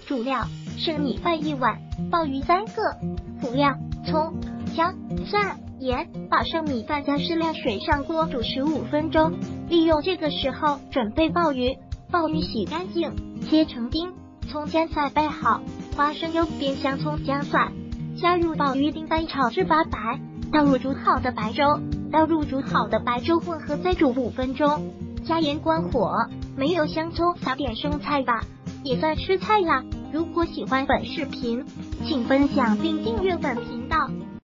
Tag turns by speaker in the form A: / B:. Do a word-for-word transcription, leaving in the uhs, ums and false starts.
A: 主料：生米饭一碗，鲍鱼三个。辅料：葱、姜、蒜、盐。把生米饭加适量水上锅煮十五分钟，利用这个时候准备鲍鱼。鲍鱼洗干净，切成丁。葱姜蒜备好，花生油煸香葱姜蒜，加入鲍鱼丁翻炒至发白，倒入煮好的白粥，倒入煮好的白粥混合再煮五分钟，加盐关火。没有香葱撒点生菜吧，也算吃菜啦。如果喜欢本视频，请分享并订阅本频道。